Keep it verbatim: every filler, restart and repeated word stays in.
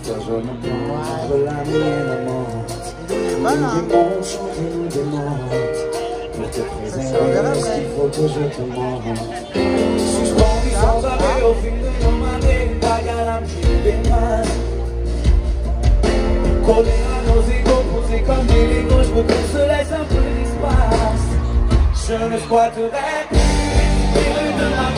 je me prends entre la nuit et la mort. Nous démons, chantez-nous des morts. Pour te préserver, est-ce qu'il faut que je te morde? Suspendu sans arrêt au fil de nos années, une bagarre à me des mains. Collé à nos égaux, posés comme des Legos, je veux qu'on se laisse un peu d'espace. Je ne squatterai plus les rues de ma